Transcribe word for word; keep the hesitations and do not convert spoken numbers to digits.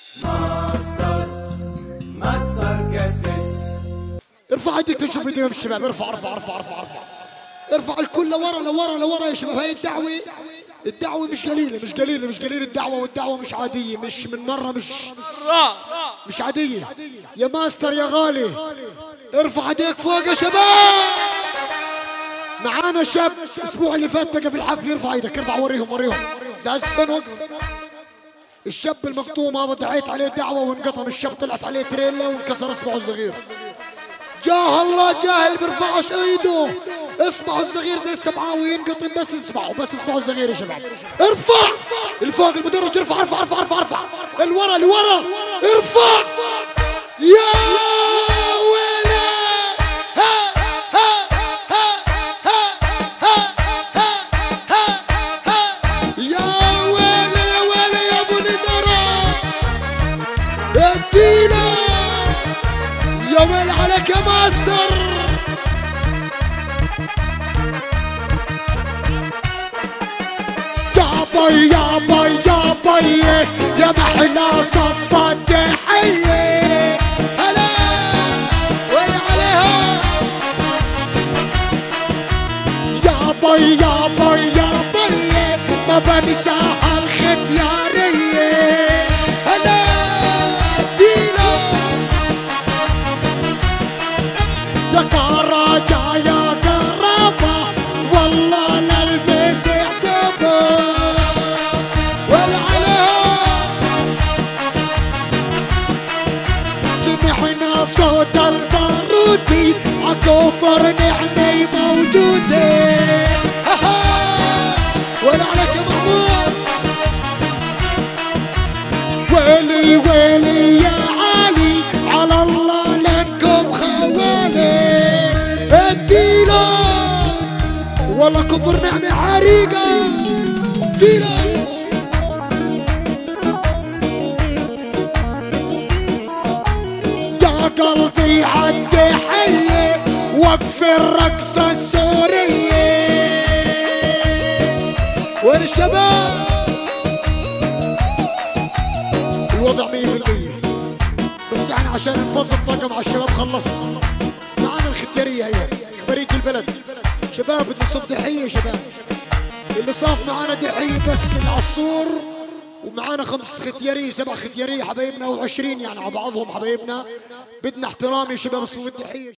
ماستر ماستر كاسيت. ارفع ايديك تشوف ايديهم الشباب. ارفع ارفع ارفع ارفع ارفع ارفع الكل لورا لورا لورا يا شباب. هاي الدعوة الدعوة مش قليلة مش قليلة مش قليلة الدعوة، والدعوة مش عادية، مش من مرة، مش مش عادية. يا ماستر يا غالي ارفع ايديك فوق يا شباب. معانا شاب الاسبوع اللي فات بقى في الحفل. ارفع ايدك ارفع وريهم وريهم. ده استنى وقف. الشاب المقطوم هذا دعيت عليه دعوة وانقطم. الشاب طلعت عليه تريلا وانكسر اصبعه الصغير. جاه الله جاه اللي بيرفعش ايده. اصبعه الصغير زي السبعاوي ينقطم بس اصبعه بس اصبعه الصغير يا شباب. ارفع الفوق المدرج. ارفع ارفع ارفع ارفع ارفع الورا لورا. ارفع يا ويلي. ها ها ها ها ها ها ها يا ويلي يا ويلي يا ابو نزارة. ادينا يا ويلي عليك يا ماستر. يا باي يا باي يا محلى صفة تحية. هلا وين عليها. يا باي يا باي يا باي ما بنساها الختيارية. هلا دينا يا كراجة يا قرابة والله نلبس حسابه. سمعنا صوت البارودي عكوفر نعمي موجودة. وين عليك يا محمود. ويلي ويلي يا علي على الله لنكم خوالي. ادينا والله كفر نعمة حريقة. ادينا قلبي عالتحية وقف الرقصة السورية. وين الشباب. الوضع مية بالمية بس يعني عشان نفضل الطاقة مع الشباب خلصنا. معانا الختيارية هي خبرية البلد. شباب بدنا نصف ضحية. شباب اللي صاف معانا ضحية بس العصور. ومعانا خمس ختيارية سبع ختيارية حبايبنا وعشرين يعني على بعضهم حبايبنا. بدنا احترام يا شباب الصوت الضحية.